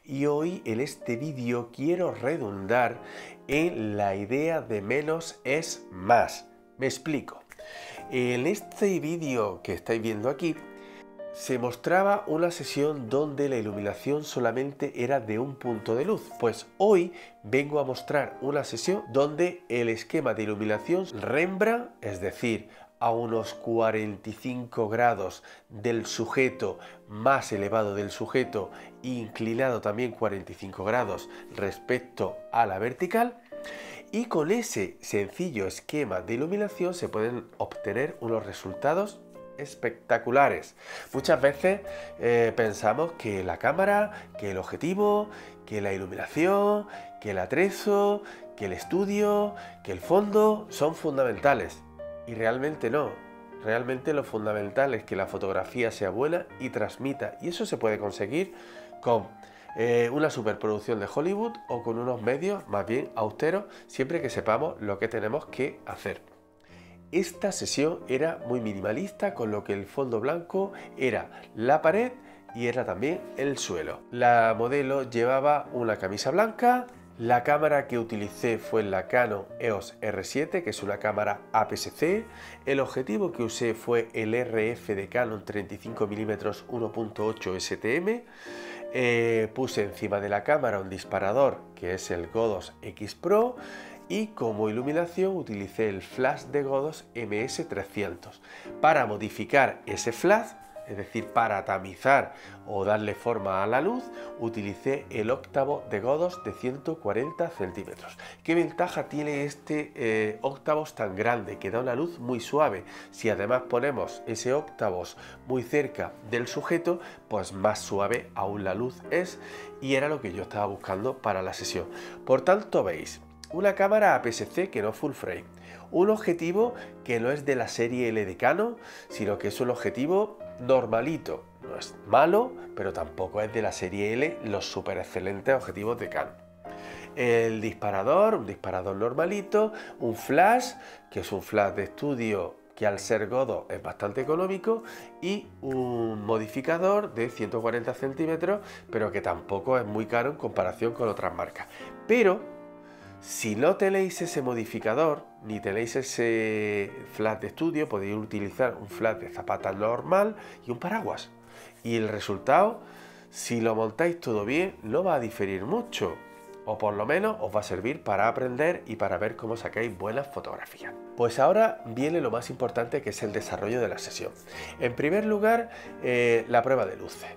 y hoy en este vídeo quiero redundar en la idea de menos es más. Me explico. En este vídeo que estáis viendo aquí se mostraba una sesión donde la iluminación solamente era de un punto de luz. Pues hoy vengo a mostrar una sesión donde el esquema de iluminación Rembrandt, es decir, a unos 45 grados del sujeto, más elevado del sujeto, inclinado también 45 grados respecto a la vertical, y con ese sencillo esquema de iluminación se pueden obtener unos resultados espectaculares. Muchas veces pensamos que la cámara, que el objetivo, que la iluminación, que el atrezo, que el estudio, que el fondo son fundamentales. Y realmente no. Realmente lo fundamental es que la fotografía sea buena y transmita. Y eso se puede conseguir con una superproducción de Hollywood o con unos medios más bien austeros, siempre que sepamos lo que tenemos que hacer. Esta sesión era muy minimalista, con lo que el fondo blanco era la pared y era también el suelo. La modelo llevaba una camisa blanca. La cámara que utilicé fue la Canon EOS R7, que es una cámara APS-C. El objetivo que usé fue el RF de Canon 35mm 1.8 STM. Puse encima de la cámara un disparador que es el Godox X Pro. Y como iluminación utilicé el flash de Godox MS300. Para modificar ese flash, es decir, para tamizar o darle forma a la luz, utilicé el octavo de Godox de 140 centímetros. ¿Qué ventaja tiene este octavos tan grande? Que da una luz muy suave. Si además ponemos ese octavos muy cerca del sujeto, pues más suave aún la luz es, y era lo que yo estaba buscando para la sesión. Por tanto, veis, una cámara APS-C que no full frame, un objetivo que no es de la serie L de Canon, sino que es un objetivo normalito, no es malo, pero tampoco es de la serie L los super excelentes objetivos de Canon. El disparador, un disparador normalito, un flash, que es un flash de estudio que al ser Godox es bastante económico, y un modificador de 140 centímetros, pero que tampoco es muy caro en comparación con otras marcas. Pero si no tenéis ese modificador, ni tenéis ese flash de estudio, podéis utilizar un flash de zapata normal y un paraguas. Y el resultado, si lo montáis todo bien, no va a diferir mucho. O por lo menos os va a servir para aprender y para ver cómo sacáis buenas fotografías. Pues ahora viene lo más importante, que es el desarrollo de la sesión. En primer lugar, la prueba de luces.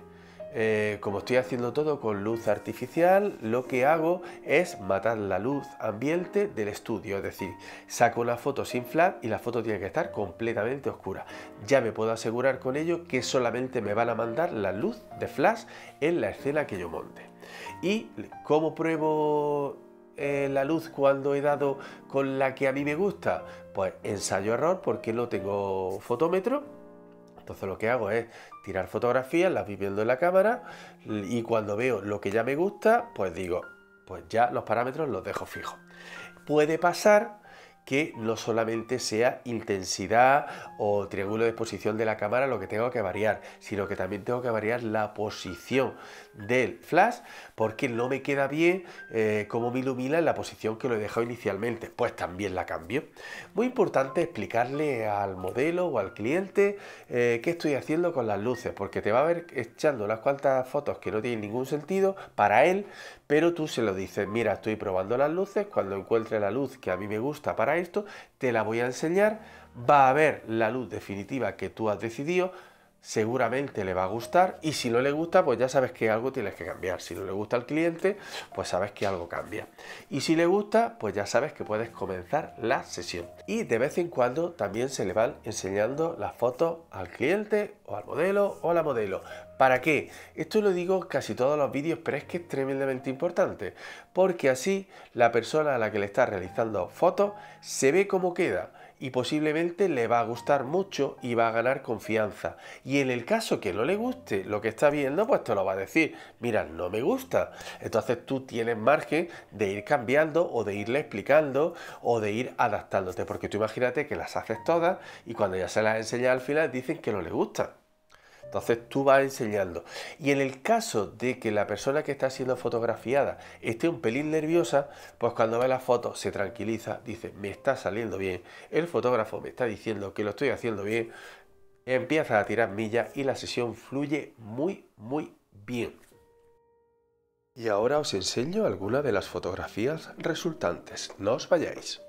Como estoy haciendo todo con luz artificial, lo que hago es matar la luz ambiente del estudio, es decir, saco una foto sin flash y la foto tiene que estar completamente oscura. Ya me puedo asegurar con ello que solamente me van a mandar la luz de flash en la escena que yo monte. ¿Y cómo pruebo la luz cuando he dado con la que a mí me gusta? Pues ensayo-error, porque no tengo fotómetro. Entonces lo que hago es tirar fotografías, las voy viendo en la cámara, y cuando veo lo que ya me gusta, pues digo, pues ya los parámetros los dejo fijos. Puede pasar que no solamente sea intensidad o triángulo de exposición de la cámara lo que tengo que variar, sino que también tengo que variar la posición del flash, porque no me queda bien cómo me ilumina en la posición que lo he dejado inicialmente, pues también la cambio. Muy importante explicarle al modelo o al cliente qué estoy haciendo con las luces, porque te va a ver echando unas cuantas fotos que no tienen ningún sentido para él, pero tú se lo dices: mira, estoy probando las luces, cuando encuentre la luz que a mí me gusta para esto, te la voy a enseñar, va a ver la luz definitiva que tú has decidido, seguramente le va a gustar, y si no le gusta, pues ya sabes que algo tienes que cambiar. Si no le gusta al cliente, pues sabes que algo cambia. Y si le gusta, pues ya sabes que puedes comenzar la sesión. Y de vez en cuando también se le van enseñando las fotos al cliente o al modelo o a la modelo. ¿Para qué? Esto lo digo casi todos los vídeos, pero es que es tremendamente importante, porque así la persona a la que le está realizando fotos se ve cómo queda y posiblemente le va a gustar mucho y va a ganar confianza. Y en el caso que no le guste lo que está viendo, pues te lo va a decir: mira, no me gusta. Entonces tú tienes margen de ir cambiando o de irle explicando o de ir adaptándote, porque tú imagínate que las haces todas y cuando ya se las enseñas al final dicen que no le gustan. Entonces tú vas enseñando. Y en el caso de que la persona que está siendo fotografiada esté un pelín nerviosa, pues cuando ve la foto se tranquiliza, dice, me está saliendo bien, el fotógrafo me está diciendo que lo estoy haciendo bien, empieza a tirar millas y la sesión fluye muy, muy bien. Y ahora os enseño algunas de las fotografías resultantes. No os vayáis.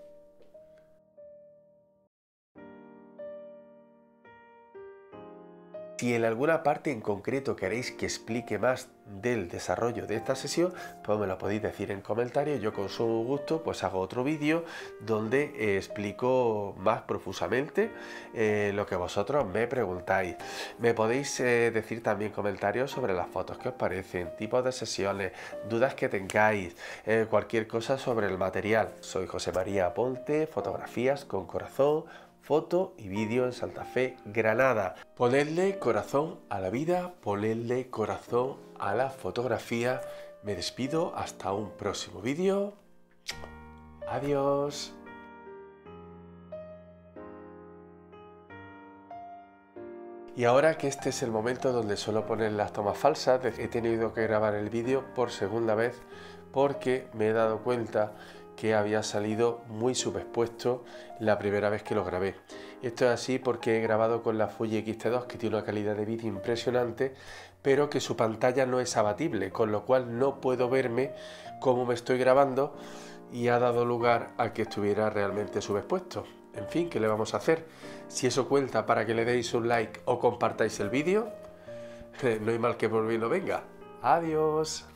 Si en alguna parte en concreto queréis que explique más del desarrollo de esta sesión, pues me lo podéis decir en comentarios. Yo con su gusto pues hago otro vídeo donde explico más profusamente lo que vosotros me preguntáis. Me podéis decir también comentarios sobre las fotos que os parecen, tipos de sesiones, dudas que tengáis, cualquier cosa sobre el material. Soy José María Ponte, Fotografías con Corazón, foto y vídeo en Santa Fe, Granada. Ponedle corazón a la vida, ponedle corazón a la fotografía. Me despido hasta un próximo vídeo. Adiós. Y ahora que este es el momento donde suelo poner las tomas falsas, he tenido que grabar el vídeo por segunda vez porque me he dado cuenta que había salido muy subexpuesto la primera vez que lo grabé. Esto es así porque he grabado con la Fuji X-T2, que tiene una calidad de vídeo impresionante, pero que su pantalla no es abatible, con lo cual no puedo verme cómo me estoy grabando y ha dado lugar a que estuviera realmente subexpuesto. En fin, ¿qué le vamos a hacer? Si eso cuenta para que le deis un like o compartáis el vídeo, no hay mal que por bien no venga. Adiós.